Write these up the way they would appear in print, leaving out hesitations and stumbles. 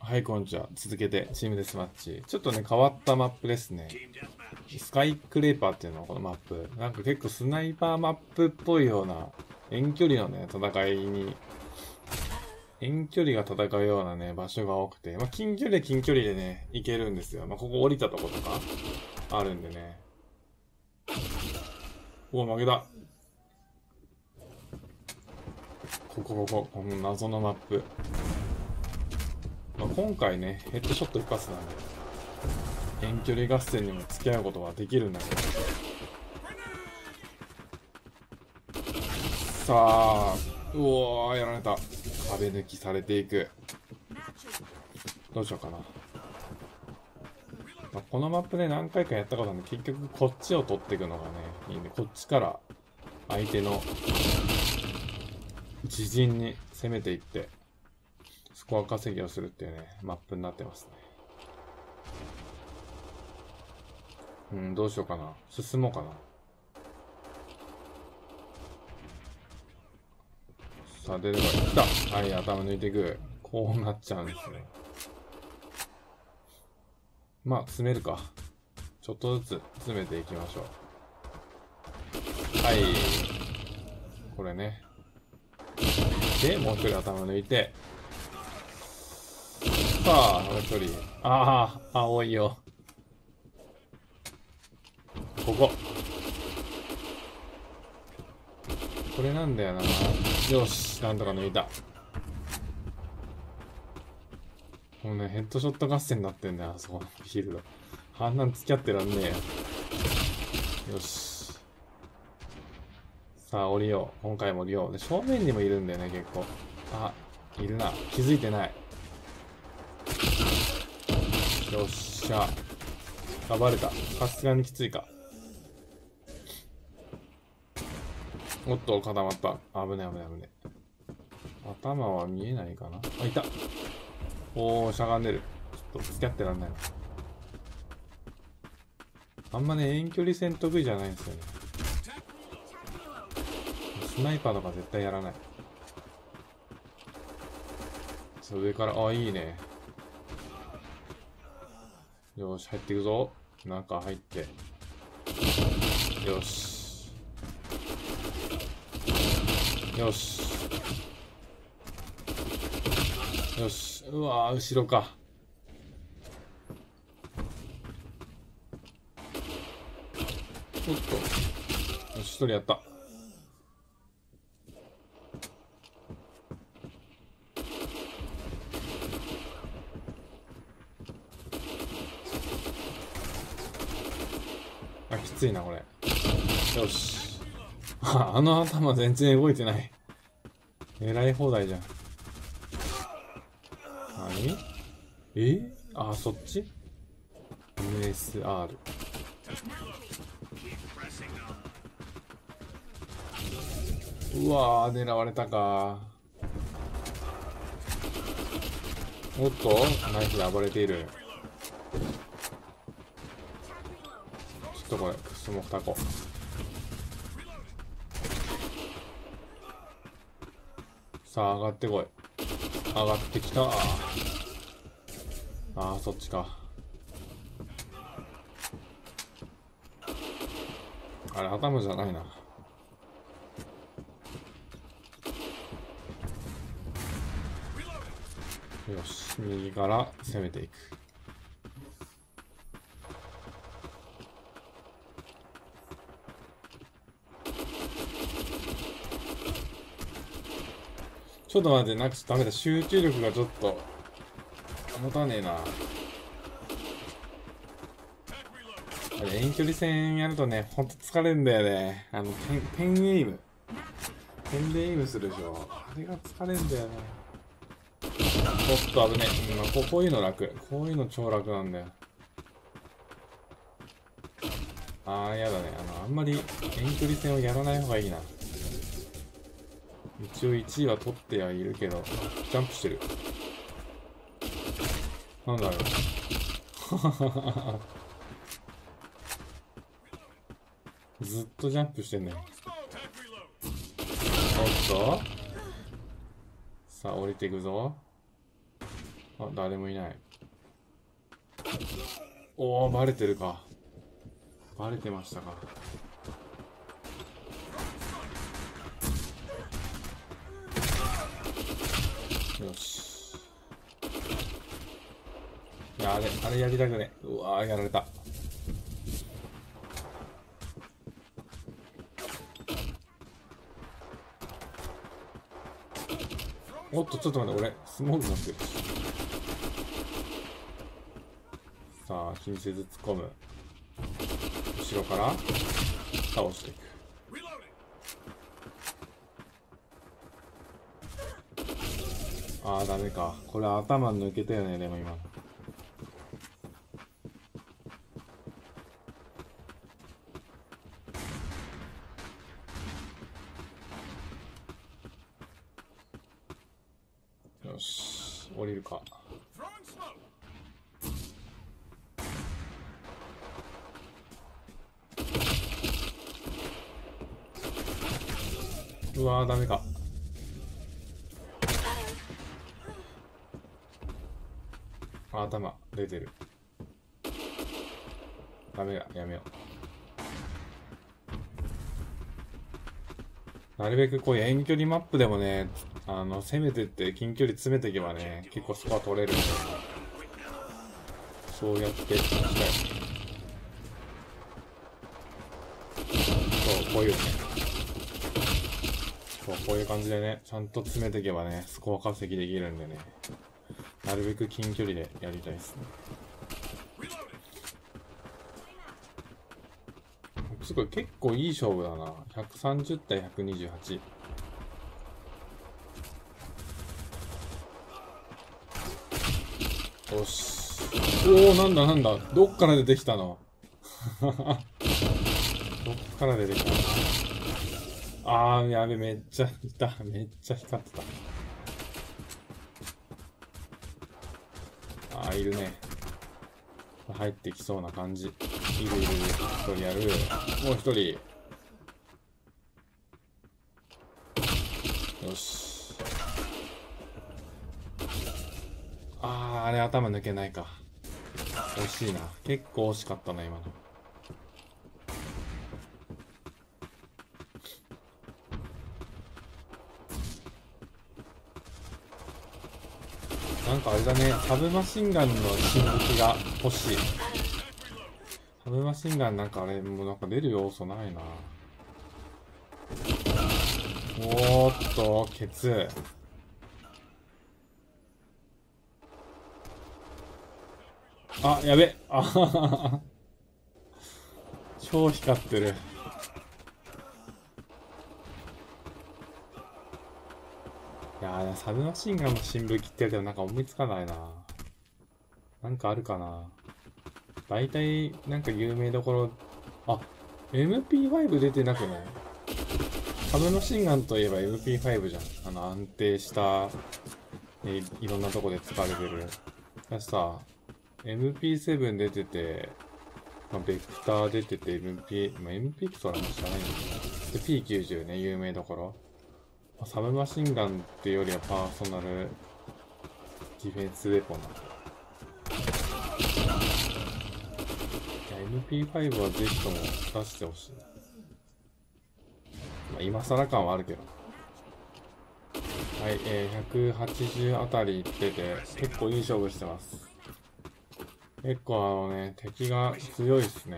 はい、こんにちは。続けて、チームデスマッチ。ちょっとね、変わったマップですね。スカイクレーパーっていうのはこのマップ。なんか結構スナイパーマップっぽいような、遠距離のね、戦いに、遠距離が戦うようなね、場所が多くて、まあ、近距離でね、行けるんですよ。まあ、ここ降りたとことか、あるんでね。お、負けた。この謎のマップ。まあ、今回ね、ヘッドショット一発なんで、遠距離合戦にも付き合うことはできるんだけど。さあ、うおー、やられた。壁抜きされていく。どうしようかな。まあ、このマップで何回かやったことなんで、結局こっちを取っていくのがね、いいんで、こっちから相手の自陣に攻めていって、スコア稼ぎをするっていうね、マップになってますね。どうしようかな。進もうかな。さあ、出てこい。来た。はい、頭抜いていく。こうなっちゃうんですね。まあ、詰めるか。ちょっとずつ詰めていきましょう。はい。これね。で、もう一人頭抜いて。さあ、もう一人。青いよ。ここ。これなんだよな。よし、なんとか抜いた。もうね、ヘッドショット合戦になってんだよ、あそこのフィールド。あんなん付き合ってらんねえよ。よし。さあ、降りよう。今回も降りよう。で、正面にもいるんだよね、結構。あ、いるな。気づいてない。よっしゃ。あ、バレた。さすがにきついか。おっと、固まった。危ね危ね危ね。頭は見えないかな。あ、いた。おー、しゃがんでる。ちょっと付き合ってらんないな。あんまね、遠距離戦得意じゃないんですよね。スナイパーとか絶対やらない。そう、上から、あ、いいね。よし、入っていくぞ。中入って。よし。よし。よし。うわー、後ろか。おっと。よし、一人やった。あ、きついな、これ。よし。あの頭全然動いてない。狙い放題じゃん。何？あ、そっち？ MSR。うわー、狙われたか。おっと、ナイフで暴れている。ちょっとこれ、クスモフタコ。さあ、上がってこい。上がってきた。ああ、そっちか。あれ、頭じゃないな。よし、右から攻めていく。ちょっと待って、なんかちょっとダメだ。集中力がちょっと、持たねえな。あれ、遠距離戦やるとね、ほんと疲れんだよね。ペンエイム。ペンでエイムするでしょ。あれが疲れんだよね。おっと危ねえ。こういうの楽。こういうの超楽なんだよ。やだね。あんまり遠距離戦をやらない方がいいな。一応1位は取ってはいるけど、ジャンプしてる。なんだろう。ずっとジャンプしてんね。おっとさあ、降りていくぞ。ああ、誰もいない。おお、バレてるか。バレてましたか。よし。いや、あれやりたくね。うわー、やられた。おっと、ちょっと待って、俺、スモーク持ってる。さあ、気にせず突っ込む。後ろから倒していく。ああ、ダメか。これ頭抜けたよね、でも今。よし、降りるか。うわー、ダメか。頭出てる。ダメだ、やめよう。なるべくこういう遠距離マップでもね、攻めてって近距離詰めていけばね、結構スコア取れるんで、そうやっていきたい。そう、こういうね。そう、こういう感じでね、ちゃんと詰めていけばね、スコア稼ぎできるんでね、なるべく近距離でやりたいですね。すごい、結構いい勝負だな。130対128。よし。おお、なんだ。どっから出てきたのどっから出てきたの。あー、やべ、めっちゃいた。めっちゃ光ってた。あー、いるね。入ってきそうな感じ。いる。一人やる。もう一人。よし。あー、あれ頭抜けないか。惜しいな。結構惜しかったな、今の。なんかあれだね、サブマシンガンの新武器が欲しい。サブマシンガンなんかあれ、もうなんか出る要素ないな。おーっと、ケツ。あ、やべ。あははは。超光ってる。いやー、サブマシンガンの新武器って言われてもなんか思いつかないな。なんかあるかな。大体、なんか有名どころ、あ、MP5 出てなくない？サブマシンガンといえば MP5 じゃん。安定した、いろんなとこで使われてる。だしさ、MP7 出てて、ベクター出てて、MP ってそれも知らないんだけど。で、P90 ね、有名どころ。サブマシンガンっていうよりはパーソナルディフェンスウェポンなんだ。MP5 はぜひとも出してほしい。まあ、今更感はあるけど。はい、180あたり出て、結構いい勝負してます。結構敵が強いっすね。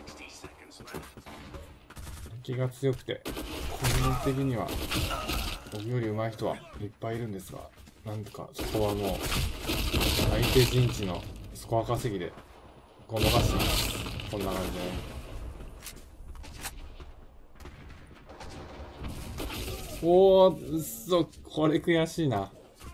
敵が強くて、個人的には、僕より上手い人はいっぱいいるんですが、なんとかそこはもう、相手陣地のスコア稼ぎでごまかしてます。こんな感じでね。おー、これ悔しいな。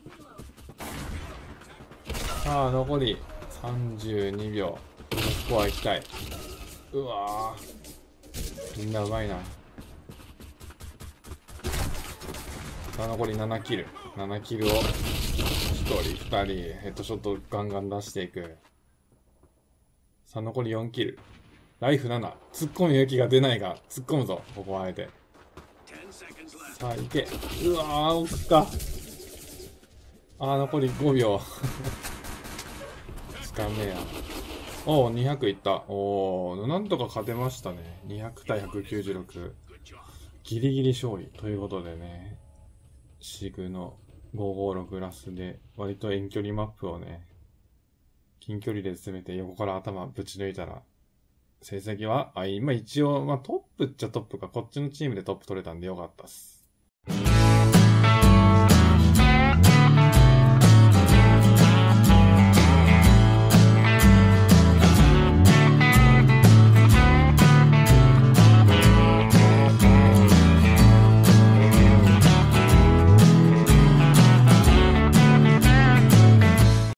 さあ、残り32秒。スコア行きたい。うわー。みんなうまいな。さあ、残り7キル。7キルを1人、2人、ヘッドショットガンガン出していく。さあ、残り4キル。ライフ7。突っ込む勇気が出ないが、突っ込むぞ。ここはあえて。さあ、行け。うわー、奥か。残り5秒。 間目や。おー、200いった。おー、なんとか勝てましたね。200対196。ギリギリ勝利。ということでね、シグの556ラスで、割と遠距離マップをね、近距離で攻めて横から頭ぶち抜いたら、成績は、今一応、トップっちゃトップか、こっちのチームでトップ取れたんでよかったっす。